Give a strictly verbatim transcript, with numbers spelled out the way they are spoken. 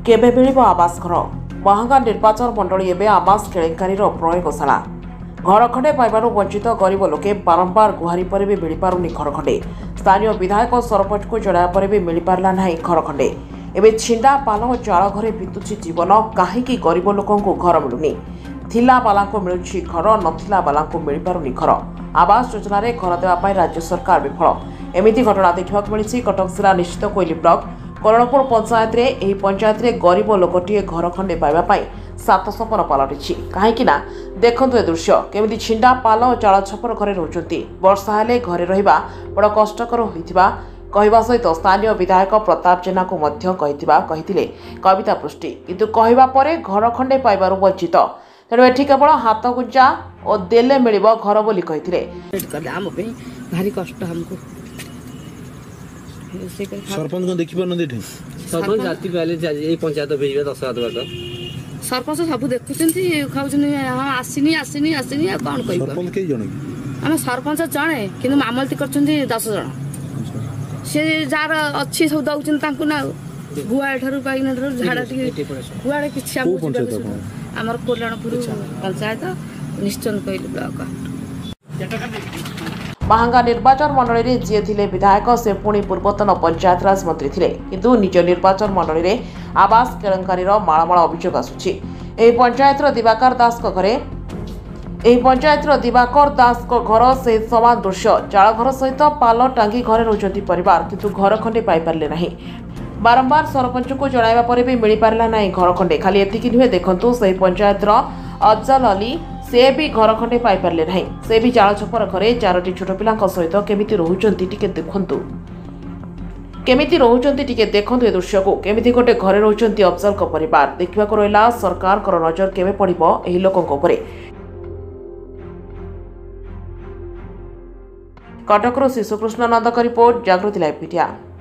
केबे मिलिब आवास घर महांगा निर्वाचन मंडली एवं आवास केलेंकारी प्रयोगशाला घर खंडे पाइबारु वंचित गरीब लोके बारंबार गुहारी पर भी मिल पारुनी घर खंडे स्थानीय विधायक सरपंच को जणाया पर भी मिल पारला नहीं घर खंडे एवं छिंडा पाल और चाल घरे बीतुची जीवन कहीं गरीब लोक घर मिलुनी थिला बाला को मिलुछि घर नथिला बाला को मिल पारुनी घर आवास योजना रे घर देवाई राज्य सरकार विफल एमिति घटना देखा मिली कटक जिला निश्चित कोइली ब्लॉक करणपुर पंचायत रे एही पंचायत रे गरीब लोकटीए घर खंडे पाइबा सात सपन पलटि कहीं देखु ए दृश्य केमिति छिंडा पाल और चाल छपर घरे रोचंती वर्षा हेले घरे रहिबा बड़ कष्टकर होइथिबा कहवा सहित स्थानीय विधायक प्रताप जेना को मध्य कहिथिबा कहिथिले कविता पृष्टि किंतु कहवा परे घर खंडे पाइबारु वंचित तेणु एठी केवल हाथ गुंजा और देले मिलिब घर बोली कहिथिले भारी कष्ट हमको सरपंच को देखि पर न सरपंच जाति पहले ए पंचायत भेजबे दस हाथ बार सरपंच सब देखुचंती खाउचनी हां आसिनी आसिनी आसिनी आ कोन कहि सरपंच के जणे हम सरपंच जणे किंतु मामलती करचंती दस जण से जार अच्छी सब दउचन तांकु ना गुआ ठारू पाइना ठारू झाडा टी गुआडे किछि हमर कोलाणपुर पंचायत निश्चन कइल ब्लॉक महांगा निर्वाचन मंडली रे जे थिले विधायक से पुणी पूर्वतन पंचायतराज मंत्री थिले किंतु निज निर्वाचन मंडली रे आवास केलेंकारी मालमाल अभियोग आसुछि एही पंचायत दिवाकर दास को घरे एही पंचायत दिवाकर दास को घर से समान दृश्य चाल घर सहित पाल टांगी घरे रोचंती परिवार किंतु घर खंडे पाई पारले नहीं बारंबार सरपंच को जणाइबा परे भी मिल पारला नहीं घर खंडे खाली एतिकी नुहे देखंतु सही पंचायत अफजल अली से भी घर खंडे पाई पारले नहीं से भी चाल छपर घरे चारोटी छोट पिलांक सहित केमिति रहुचंती टिके देखंतु केमिति रहुचंती टिके देखंतु ए दृश्य को केमिति गोटे घरे रहुचंती अफजल को परिवार देखिबा को रहला सरकार को नजर केबे पड़िबो एही लोकंक उपरे कटकरो शिशुकृष्ण नंदक रिपोर्ट जागृति लाइव मीडिया।